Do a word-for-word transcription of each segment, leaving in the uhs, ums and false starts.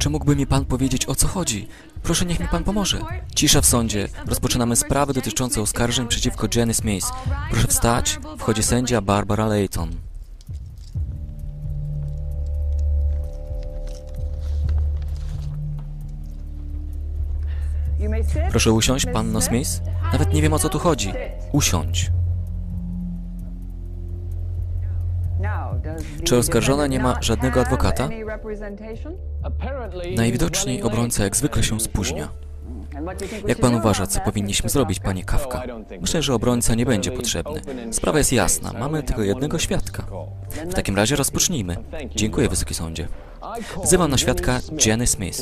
Czy mógłby mi pan powiedzieć, o co chodzi? Proszę, niech mi pan pomoże. Cisza w sądzie. Rozpoczynamy sprawę dotyczącą oskarżeń przeciwko Jenny Smith. Proszę wstać. Wchodzi sędzia Barbara Layton. Proszę usiąść, panno Smith. Nawet nie wiem, o co tu chodzi. Usiądź. Czy oskarżona nie ma żadnego adwokata? Najwidoczniej obrońca jak zwykle się spóźnia. Jak pan uważa, co powinniśmy zrobić, panie Kafka? Myślę, że obrońca nie będzie potrzebny. Sprawa jest jasna. Mamy tylko jednego świadka. W takim razie rozpocznijmy. Dziękuję, Wysoki Sądzie. Wzywam na świadka Jenny Smith.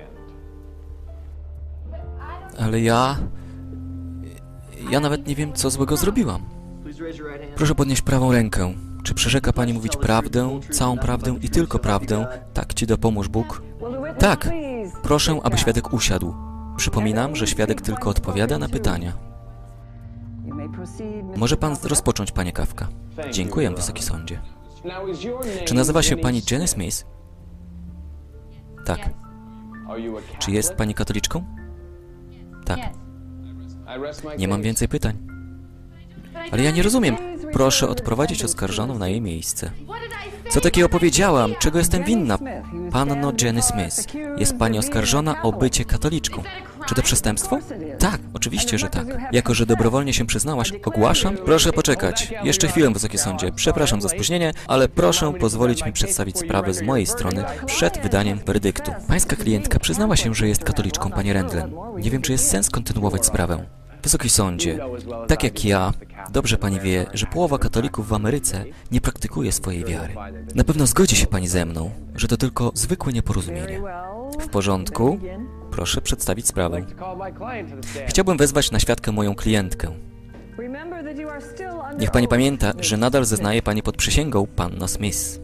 Ale ja... Ja nawet nie wiem, co złego zrobiłam. Proszę podnieść prawą rękę. Czy przyrzeka pani mówić prawdę, całą prawdę i tylko prawdę? Tak ci dopomóż Bóg? Tak. Proszę, aby świadek usiadł. Przypominam, że świadek tylko odpowiada na pytania. Może pan rozpocząć, panie Kafka. Dziękuję, Wysoki Sądzie. Czy nazywa się pani Jenny Smith? Tak. Czy jest pani katoliczką? Tak. Nie mam więcej pytań. Ale ja nie rozumiem. Proszę odprowadzić oskarżoną na jej miejsce. Co takiego powiedziałam? Czego jestem winna? Panno Jenny Smith, jest pani oskarżona o bycie katoliczką. Czy to przestępstwo? Tak, oczywiście, że tak. Jako że dobrowolnie się przyznałaś, ogłaszam... Proszę poczekać. Jeszcze chwilę, Wysoki Sądzie. Przepraszam za spóźnienie, ale proszę pozwolić mi przedstawić sprawę z mojej strony przed wydaniem werdyktu. Pańska klientka przyznała się, że jest katoliczką, panie Rendlen. Nie wiem, czy jest sens kontynuować sprawę. Wysoki Sądzie, tak jak ja, dobrze pani wie, że połowa katolików w Ameryce nie praktykuje swojej wiary. Na pewno zgodzi się pani ze mną, że to tylko zwykłe nieporozumienie. W porządku? Proszę przedstawić sprawę. Chciałbym wezwać na świadkę moją klientkę. Niech pani pamięta, że nadal zeznaje pani pod przysięgą, panno Smith.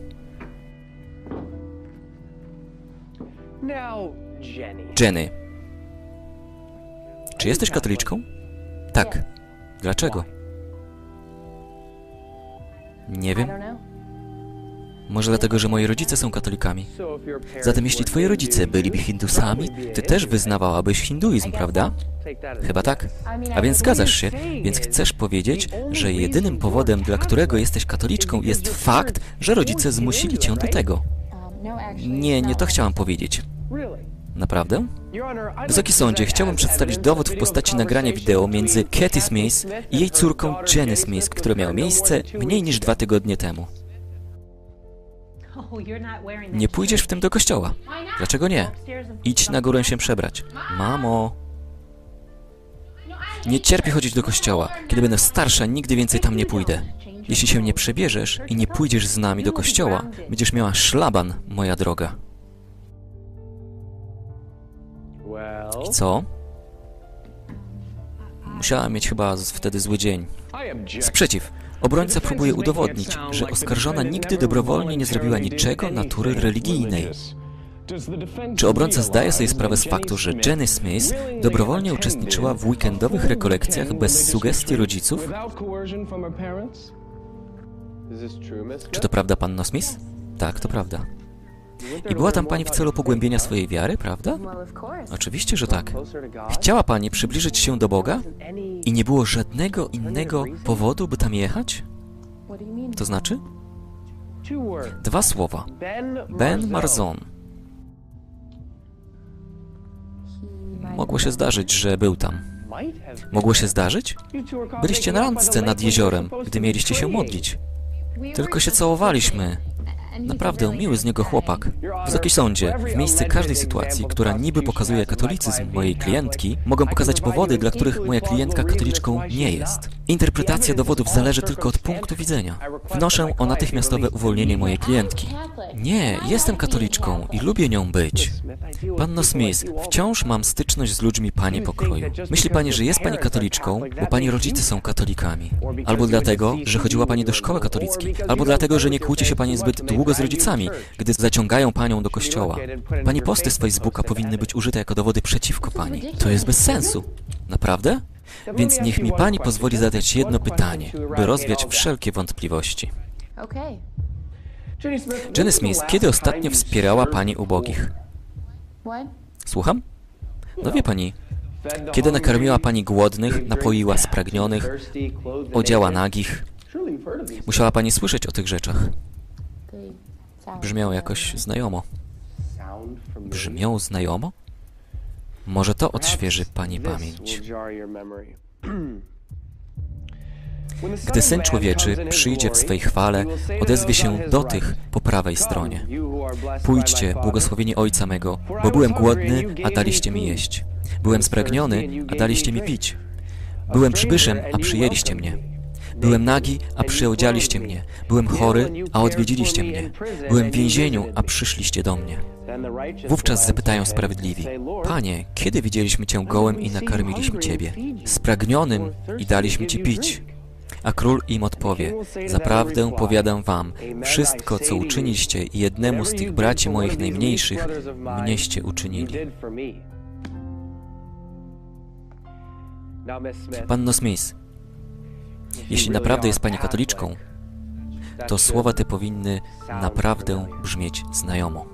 Jenny, czy jesteś katoliczką? Tak. Dlaczego? Nie wiem. Może dlatego, że moi rodzice są katolikami. Zatem jeśli twoi rodzice byliby Hindusami, ty też wyznawałabyś hinduizm, prawda? Chyba tak. A więc zgadzasz się, więc chcesz powiedzieć, że jedynym powodem, dla którego jesteś katoliczką, jest fakt, że rodzice zmusili cię do tego. Nie, nie to chciałam powiedzieć. Naprawdę? Wysoki Sądzie, chciałbym przedstawić dowód w postaci nagrania wideo między Katy Smith i jej córką Jenny Smith, które miało miejsce mniej niż dwa tygodnie temu. Nie pójdziesz w tym do kościoła. Dlaczego nie? Idź na górę się przebrać. Mamo! Nie cierpię chodzić do kościoła. Kiedy będę starsza, nigdy więcej tam nie pójdę. Jeśli się nie przebierzesz i nie pójdziesz z nami do kościoła, będziesz miała szlaban, moja droga. I co? Musiałam mieć chyba wtedy zły dzień. Sprzeciw. Obrońca próbuje udowodnić, że oskarżona nigdy dobrowolnie nie zrobiła niczego natury religijnej. Czy obrońca zdaje sobie sprawę z faktu, że Jenny Smith dobrowolnie uczestniczyła w weekendowych rekolekcjach bez sugestii rodziców? Czy to prawda, panno Smith? Tak, to prawda. I była tam pani w celu pogłębienia swojej wiary, prawda? Oczywiście, że tak. Chciała pani przybliżyć się do Boga? I nie było żadnego innego powodu, by tam jechać? To znaczy? Dwa słowa. Ben Marzon. Mogło się zdarzyć, że był tam. Mogło się zdarzyć? Byliście na randce nad jeziorem, gdy mieliście się modlić. Tylko się całowaliśmy. Naprawdę miły z niego chłopak. Wysoki Sądzie, w miejsce każdej sytuacji, która niby pokazuje katolicyzm mojej klientki, mogą pokazać powody, dla których moja klientka katoliczką nie jest. Interpretacja dowodów zależy tylko od punktu widzenia. Wnoszę o natychmiastowe uwolnienie mojej klientki. Nie, jestem katoliczką i lubię nią być. Panno Smith, wciąż mam styczność z ludźmi pani pokroju. Myśli pani, że jest pani katoliczką, bo pani rodzice są katolikami. Albo dlatego, że chodziła pani do szkoły katolickiej. Albo dlatego, że nie kłóci się pani zbyt długo z rodzicami, gdy zaciągają panią do kościoła. Pani posty z Facebooka powinny być użyte jako dowody przeciwko pani. To jest bez sensu. Naprawdę? Więc niech mi pani pozwoli zadać jedno pytanie, by rozwiać wszelkie wątpliwości. Jenny Smith, kiedy ostatnio wspierała pani ubogich? Słucham? No wie pani, kiedy nakarmiła pani głodnych, napoiła spragnionych, odziała nagich, musiała pani słyszeć o tych rzeczach. Brzmią jakoś znajomo. Brzmią znajomo? Może to odświeży pani pamięć. Gdy Syn Człowieczy przyjdzie w swej chwale, odezwie się do tych po prawej stronie. Pójdźcie, błogosławieni Ojca mego, bo byłem głodny, a daliście mi jeść. Byłem spragniony, a daliście mi pić. Byłem przybyszem, a przyjęliście mnie. Byłem nagi, a przyodzialiście mnie. Byłem chory, a odwiedziliście mnie. Byłem w więzieniu, a przyszliście do mnie. Wówczas zapytają sprawiedliwi: Panie, kiedy widzieliśmy Cię gołym i nakarmiliśmy Ciebie? Spragnionym i daliśmy Ci pić. A król im odpowie: Zaprawdę powiadam wam, wszystko, co uczyniliście jednemu z tych braci moich najmniejszych, mnieście uczynili. Panno Smith, jeśli naprawdę jest pani katoliczką, to słowa te powinny naprawdę brzmieć znajomo.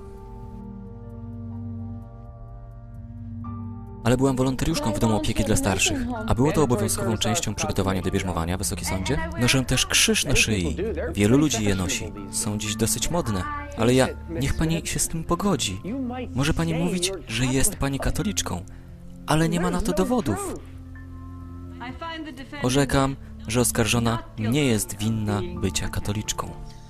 Ale byłam wolontariuszką w domu opieki dla starszych, a było to obowiązkową częścią przygotowania do bierzmowania, Wysoki Sądzie. Noszę też krzyż na szyi. Wielu ludzi je nosi. Są dziś dosyć modne. Ale ja... Niech pani się z tym pogodzi. Może pani mówić, że jest pani katoliczką, ale nie ma na to dowodów. Orzekam, że oskarżona nie jest winna bycia katoliczką.